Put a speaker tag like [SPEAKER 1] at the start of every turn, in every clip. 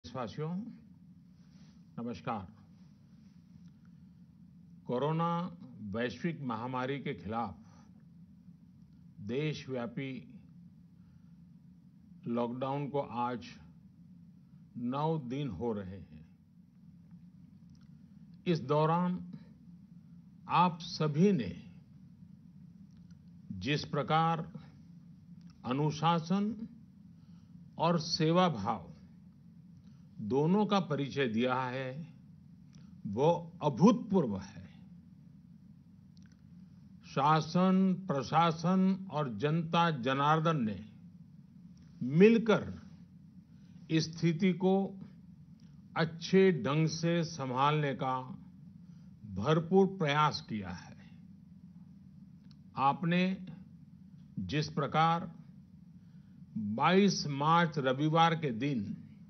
[SPEAKER 1] देशवासियों, नमस्कार। कोरोना वैश्विक महामारी के खिलाफ देशव्यापी लॉकडाउन को आज 9 दिन हो रहे हैं। इस दौरान आप सभी ने जिस प्रकार अनुशासन और सेवा भाव दोनों का परिचय दिया है, वो अभूतपूर्व है। शासन, प्रशासन और जनता जनार्दन ने मिलकर इस स्थिति को अच्छे ढंग से संभालने का भरपूर प्रयास किया है। आपने जिस प्रकार 22 मार्च रविवार के दिन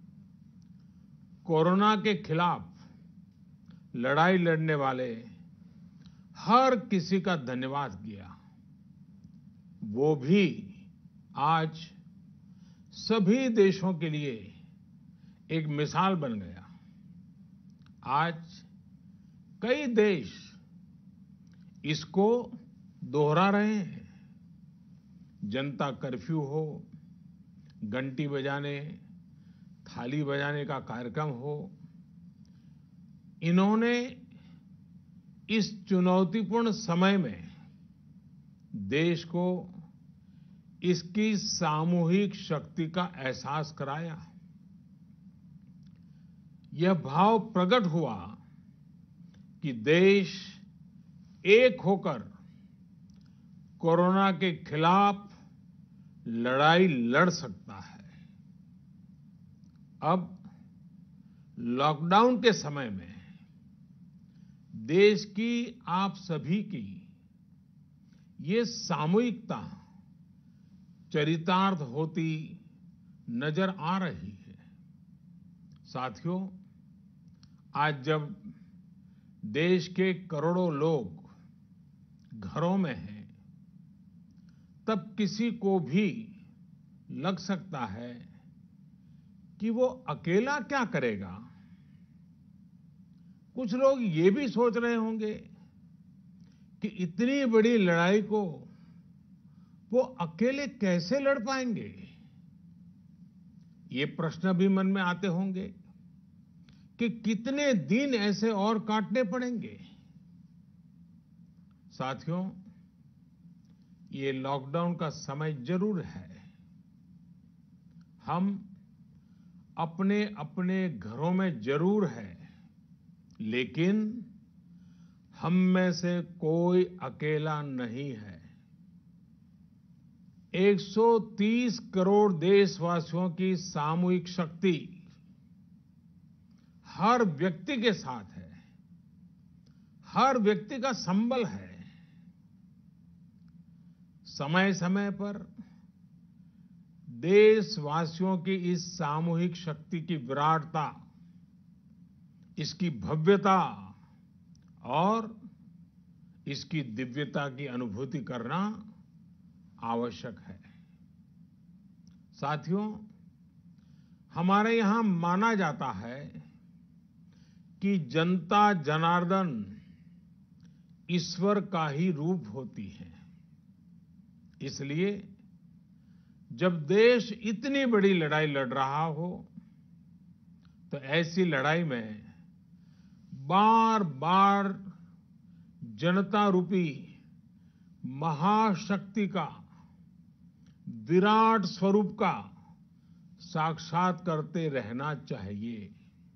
[SPEAKER 1] कोरोना के खिलाफ लड़ाई लड़ने वाले हर किसी का धन्यवाद किया, वो भी आज सभी देशों के लिए एक मिसाल बन गया। आज कई देश इसको दोहरा रहे हैं। जनता कर्फ्यू हो, घंटी बजाने, थाली बजाने का कार्यक्रम हो, इन्होंने इस चुनौतीपूर्ण समय में देश को इसकी सामूहिक शक्ति का एहसास कराया। यह भाव प्रकट हुआ कि देश एक होकर कोरोना के खिलाफ लड़ाई लड़ सकता है। अब लॉकडाउन के समय में देश की आप सभी की ये सामूहिकता चरितार्थ होती नजर आ रही है। साथियों, आज जब देश के करोड़ों लोग घरों में हैं, तब किसी को भी लग सकता है कि वो अकेला क्या करेगा। कुछ लोग ये भी सोच रहे होंगे कि इतनी बड़ी लड़ाई को वो अकेले कैसे लड़ पाएंगे। ये प्रश्न भी मन में आते होंगे कि कितने दिन ऐसे और काटने पड़ेंगे। साथियों, ये लॉकडाउन का समय जरूर है। हम अपने अपने घरों में जरूर हैं, लेकिन हम में से कोई अकेला नहीं है। 130 करोड़ देशवासियों की सामूहिक शक्ति हर व्यक्ति के साथ है, हर व्यक्ति का संबल है। समय समय पर देशवासियों की इस सामूहिक शक्ति की विराटता, इसकी भव्यता और इसकी दिव्यता की अनुभूति करना आवश्यक है। साथियों, हमारे यहां माना जाता है कि जनता जनार्दन ईश्वर का ही रूप होती है। इसलिए जब देश इतनी बड़ी लड़ाई लड़ रहा हो, तो ऐसी लड़ाई में बार बार जनता रूपी महाशक्ति का, विराट स्वरूप का साक्षात करते रहना चाहिए।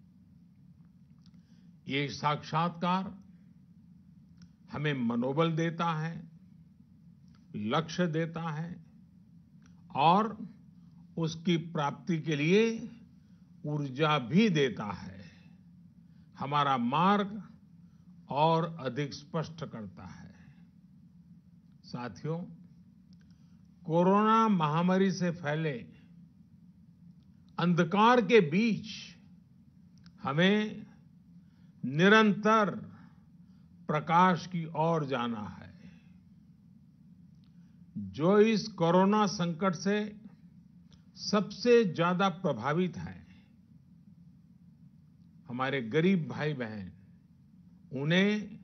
[SPEAKER 1] ये साक्षात्कार हमें मनोबल देता है, लक्ष्य देता है और उसकी प्राप्ति के लिए ऊर्जा भी देता है। हमारा मार्ग और अधिक स्पष्ट करता है। साथियों, कोरोना महामारी से फैले अंधकार के बीच हमें निरंतर प्रकाश की ओर जाना है। जो इस कोरोना संकट से सबसे ज्यादा प्रभावित हैं, हमारे गरीब भाई बहन, उन्हें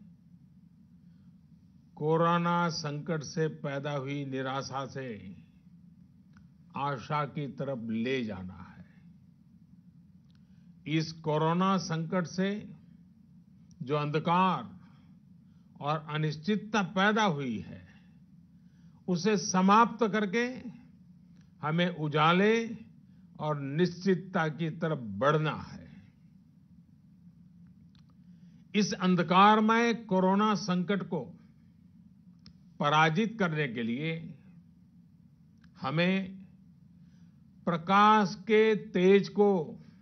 [SPEAKER 1] कोरोना संकट से पैदा हुई निराशा से आशा की तरफ ले जाना है। इस कोरोना संकट से जो अंधकार और अनिश्चितता पैदा हुई है, उसे समाप्त करके हमें उजाले और निश्चितता की तरफ बढ़ना है। इस अंधकारमय कोरोना संकट को पराजित करने के लिए हमें प्रकाश के तेज को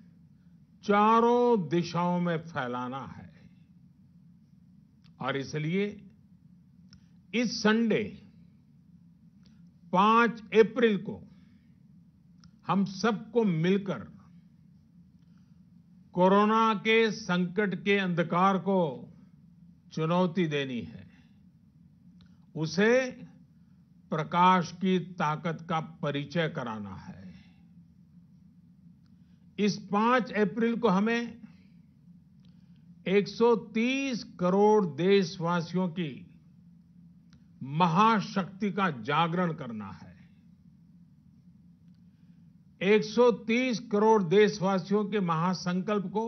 [SPEAKER 1] चारों दिशाओं में फैलाना है। और इसलिए इस संडे 5 अप्रैल को हम सबको मिलकर कोरोना के संकट के अंधकार को चुनौती देनी है, उसे प्रकाश की ताकत का परिचय कराना है। इस 5 अप्रैल को हमें 130 करोड़ देशवासियों की महाशक्ति का जागरण करना है। 130 करोड़ देशवासियों के महासंकल्प को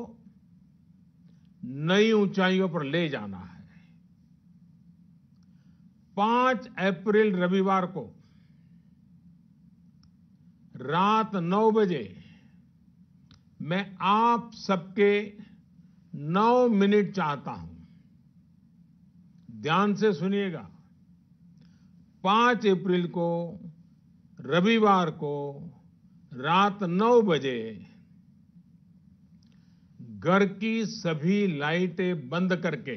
[SPEAKER 1] नई ऊंचाइयों पर ले जाना है। 5 अप्रैल रविवार को रात 9 बजे मैं आप सबके 9 मिनट चाहता हूं। ध्यान से सुनिएगा। 5 अप्रैल को रविवार को रात 9 बजे घर की सभी लाइटें बंद करके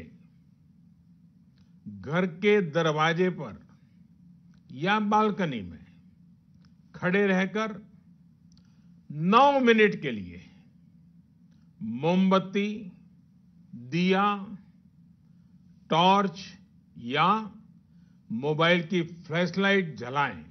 [SPEAKER 1] घर के दरवाजे पर या बालकनी में खड़े रहकर 9 मिनट के लिए मोमबत्ती, दिया, टॉर्च या मोबाइल की फ्लैशलाइट जलाएं।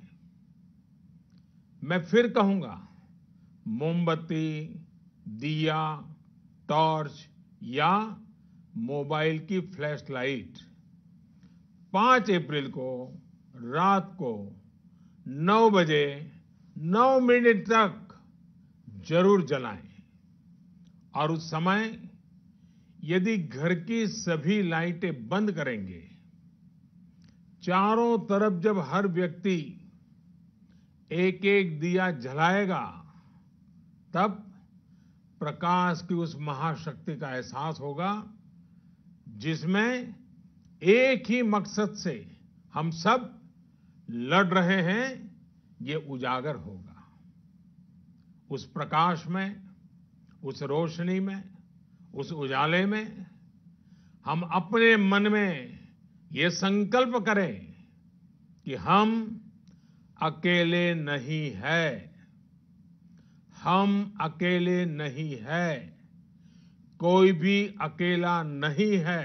[SPEAKER 1] मैं फिर कहूंगा, मोमबत्ती, दिया, टॉर्च या मोबाइल की फ्लैशलाइट 5 अप्रैल को रात को 9 बजे 9 मिनट तक जरूर जलाएं। और उस समय यदि घर की सभी लाइटें बंद करेंगे, चारों तरफ जब हर व्यक्ति एक एक दिया जलाएगा, तब प्रकाश की उस महाशक्ति का एहसास होगा, जिसमें एक ही मकसद से हम सब लड़ रहे हैं, ये उजागर होगा। उस प्रकाश में, उस रोशनी में, उस उजाले में हम अपने मन में ये संकल्प करें कि हम अकेले नहीं हैं। हम अकेले नहीं हैं। कोई भी अकेला नहीं है।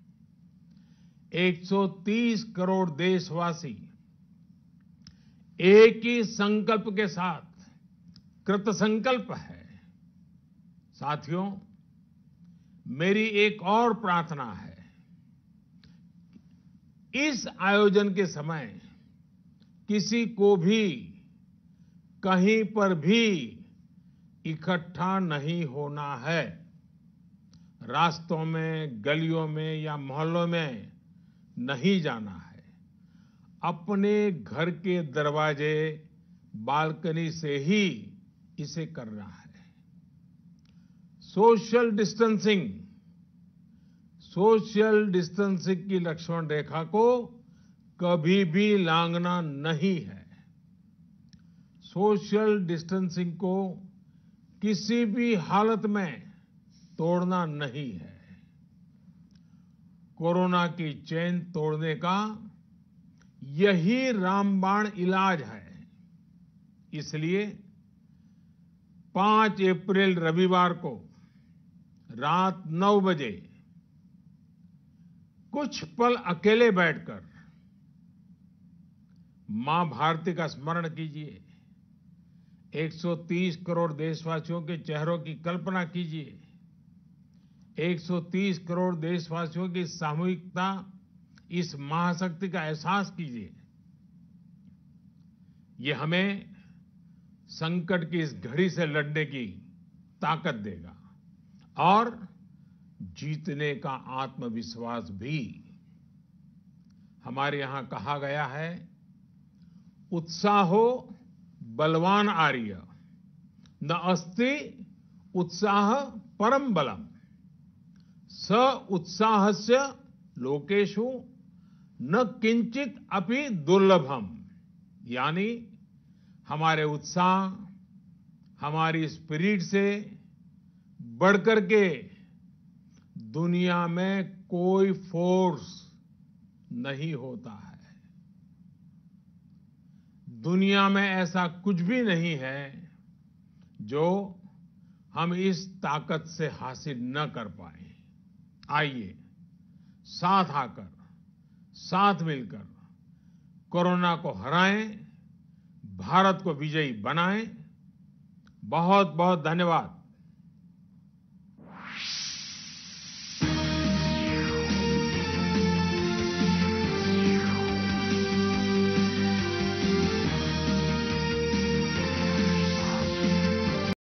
[SPEAKER 1] 130 करोड़ देशवासी एक ही संकल्प के साथ कृत संकल्प है। साथियों, मेरी एक और प्रार्थना है। इस आयोजन के समय किसी को भी कहीं पर भी इकट्ठा नहीं होना है। रास्तों में, गलियों में या मोहल्लों में नहीं जाना है। अपने घर के दरवाजे, बालकनी से ही इसे करना है। सोशल डिस्टेंसिंग की लक्ष्मण रेखा को कभी भी लांघना नहीं है। सोशल डिस्टेंसिंग को किसी भी हालत में तोड़ना नहीं है। कोरोना की चेन तोड़ने का यही रामबाण इलाज है। इसलिए 5 अप्रैल रविवार को रात 9 बजे कुछ पल अकेले बैठकर मां भारती का स्मरण कीजिए। 130 करोड़ देशवासियों के चेहरों की कल्पना कीजिए 130 करोड़ देशवासियों की सामूहिकता, इस महाशक्ति का एहसास कीजिए। ये हमें संकट की इस घड़ी से लड़ने की ताकत देगा और जीतने का आत्मविश्वास भी। हमारे यहां कहा गया है, उत्साहो बलवान आर्य, न अस्ति उत्साह परम बलम, स उत्साहस्य लोकेषु न किंचित अपि दुर्लभम। यानी हमारे उत्साह, हमारी स्पिरिट से बढ़कर के दुनिया में कोई फोर्स नहीं होता है। दुनिया में ऐसा कुछ भी नहीं है जो हम इस ताकत से हासिल न कर पाए। आइए साथ आकर, साथ मिलकर कोरोना को हराएं, भारत को विजयी बनाएं। बहुत बहुत धन्यवाद।